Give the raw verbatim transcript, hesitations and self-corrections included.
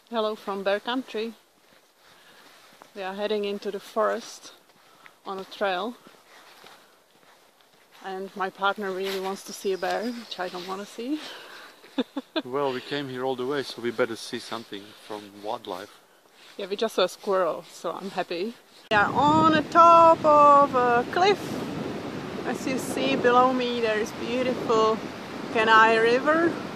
Hello from Bear Country. We are heading into the forest on a trail, and my partner really wants to see a bear, which I don't want to see. Well, we came here all the way, so we better see something from wildlife. Yeah, we just saw a squirrel, so I'm happy. We are on the top of a cliff. As you see below me, there is beautiful Kenai River.